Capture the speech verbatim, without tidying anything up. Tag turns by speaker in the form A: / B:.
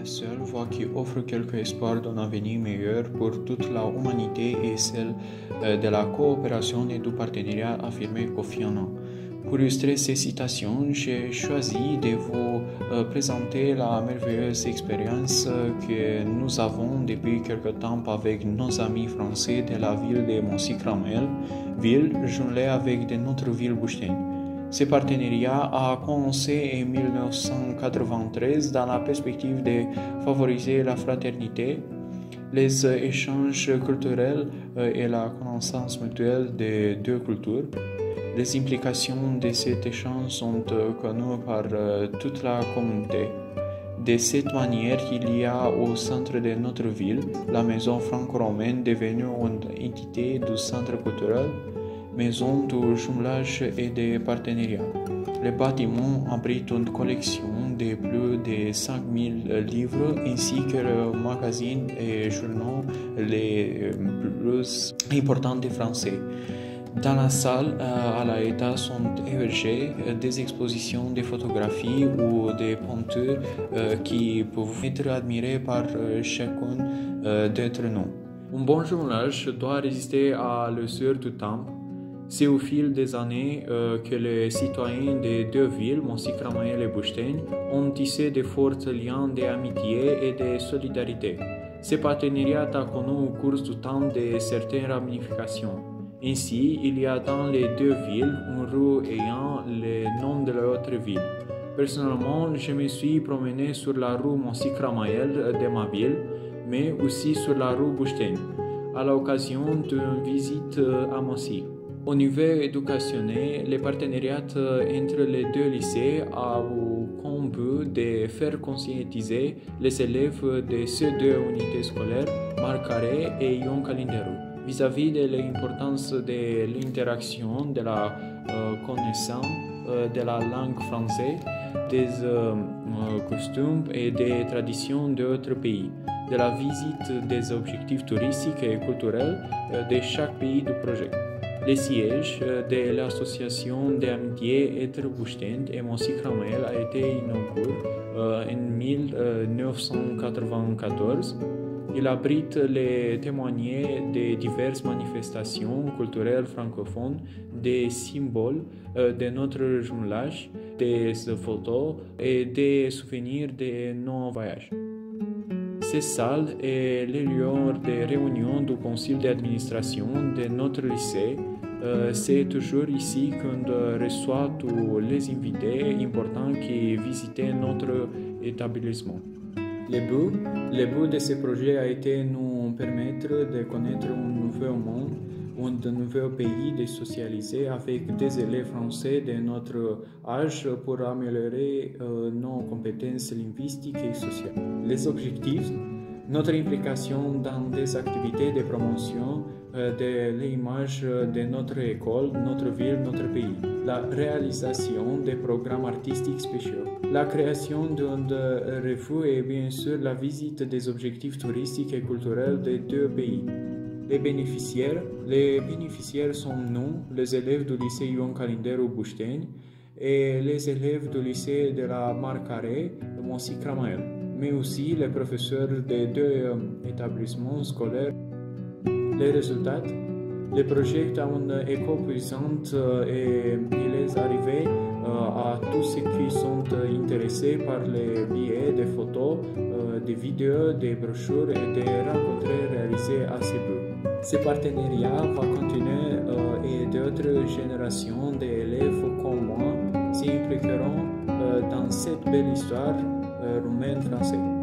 A: seule voie qui offre quelque espoir d'un avenir meilleur pour toute la humanité est celle de la coopération et du partenariat affirmé et confiant. Pour illustrer ces citations, j'ai choisi de vous euh, présenter la merveilleuse expérience que nous avons depuis quelque temps avec nos amis français de la ville de Moncy-Cramel, ville jumelée avec de notre ville Bușteni. Ce partenariat a commencé en mille neuf cent quatre-vingt-treize dans la perspective de favoriser la fraternité, les échanges culturels et la connaissance mutuelle des deux cultures. Les implications de cet échange sont connues par toute la communauté. De cette manière, il y a au centre de notre ville la maison franco-romaine devenue une entité du centre culturel, maison de jumelage et de partenariat. Le bâtiment abrite une collection de plus de cinq mille livres ainsi que le magazine et journaux les plus importants des Français. Dans la salle, euh, à l'état sont hébergées euh, des expositions de photographies ou des peintures euh, qui peuvent être admirées par euh, chacun euh, d'entre nous. Un bon jumelage doit résister à l'usure du temps. C'est au fil des années euh, que les citoyens des deux villes, Moncy-Cramel et Bușteni, ont tissé de forts liens d'amitié et de solidarité. Ce partenariat a connu au cours du temps de certaines ramifications. Ainsi, il y a dans les deux villes une rue ayant le nom de l'autre ville. Personnellement, je me suis promené sur la rue Moncy-Cramel de ma ville, mais aussi sur la rue Bușteni, à l'occasion d'une visite à Moncy. Au niveau éducationnel, le partenariat entre les deux lycées a comme but de faire conscientiser les élèves de ces deux unités scolaires, Marcare et Ion Calinderu, vis-à-vis de l'importance de l'interaction, de la euh, connaissance euh, de la langue française, des euh, costumes et des traditions d'autres pays, de la visite des objectifs touristiques et culturels euh, de chaque pays du projet. Le siège de l'association d'amitié entre Bușteni et Moncy-Cramel a été inauguré euh, en mille neuf cent quatre-vingt-quatorze. Il abrite les témoignages de diverses manifestations culturelles francophones, des symboles euh, de notre jumelage, des photos et des souvenirs de nos voyages. Cette salle est le lieu de réunion du conseil d'administration de notre lycée. Euh, c'est toujours ici qu'on reçoit tous les invités importants qui visitent notre établissement. Le but, le but de ce projet a été de nous permettre de connaître un nouveau monde, un nouveau pays, de socialiser avec des élèves français de notre âge pour améliorer euh, nos compétences linguistiques et sociales. Les objectifs, notre implication dans des activités de promotion euh, de l'image de notre école, notre ville, notre pays, la réalisation des programmes artistiques spéciaux, la création d'une revue et bien sûr la visite des objectifs touristiques et culturels des deux pays. Les bénéficiaires, les bénéficiaires sont nous, les élèves du lycée Ion Calinderu Bușteni et les élèves du lycée de la Marcare de Moncy-Cramel, mais aussi les professeurs des deux euh, établissements scolaires. Les résultats, le projet a une écho puissante euh, et il est arrivé euh, à tous ceux qui sont intéressés par les billets, des photos, euh, des vidéos, des brochures et des rencontres réalisées à ce but. Ce partenariat va continuer euh, et d'autres générations d'élèves comme moi s'impliqueront euh, dans cette belle histoire euh, roumaine-française.